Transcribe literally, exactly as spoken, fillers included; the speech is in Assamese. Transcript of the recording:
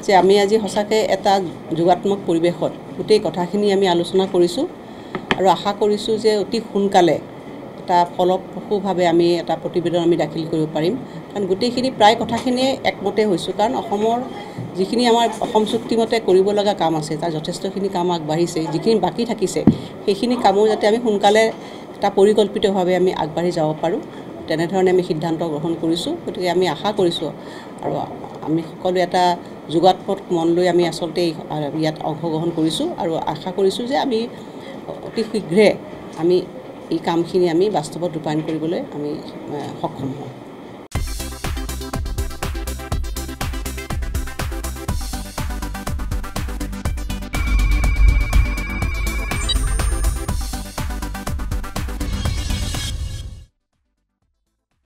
যে আমি আজি সঁচাকৈ এটা যোগাত্মক পৰিৱেশত গোটেই কথাখিনি আমি আলোচনা কৰিছোঁ আৰু আশা কৰিছোঁ যে অতি সোনকালে এটা ফলপ্ৰসূভাৱে আমি এটা প্ৰতিবেদন আমি দাখিল কৰিব পাৰিম কাৰণ গোটেইখিনি প্ৰায় কথাখিনিয়ে একমতে হৈছোঁ কাৰণ অসমৰ যিখিনি আমাৰ অসম চুক্তিমতে কৰিব লগা কাম আছে তাৰ যথেষ্টখিনি কাম আগবাঢ়িছে যিখিনি বাকী থাকিছে সেইখিনি কামো যাতে আমি সোনকালে এটা পৰিকল্পিতভাৱে আমি আগবাঢ়ি যাব পাৰোঁ তেনেধৰণে আমি সিদ্ধান্ত গ্ৰহণ কৰিছোঁ গতিকে আমি আশা কৰিছোঁ আৰু আমি সকলো এটা যোগাত্মক মন লৈ আমি আচলতে ইয়াত অংশগ্ৰহণ কৰিছোঁ আৰু আশা কৰিছোঁ যে আমি অতি শীঘ্ৰে আমি এই কামখিনি আমি বাস্তৱত ৰূপায়ণ কৰিবলৈ আমি সক্ষম হওঁ